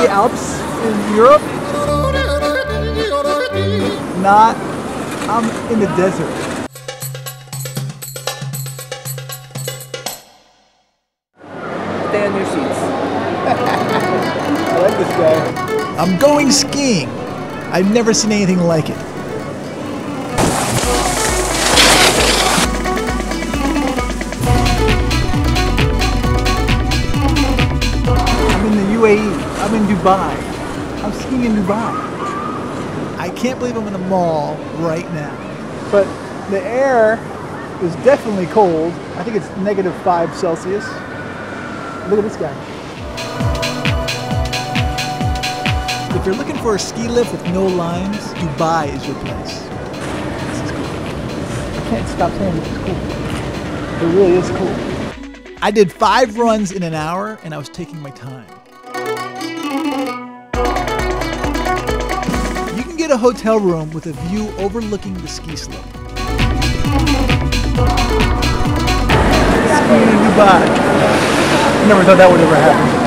the Alps in Europe? Not. I'm in the desert. Stay on your seats. I like this guy. I'm going skiing. I've never seen anything like it. I'm in the UAE. I'm in Dubai. I'm skiing in Dubai. I can't believe I'm in a mall right now. But the air is definitely cold. I think it's -5 Celsius. Look at this guy. If you're looking for a ski lift with no lines, Dubai is your place. This is cool. I can't stop saying this is cool. It really is cool. I did 5 runs in an hour and I was taking my time. You can get a hotel room with a view overlooking the ski slope. Skiing in Dubai. Never thought that would ever happen.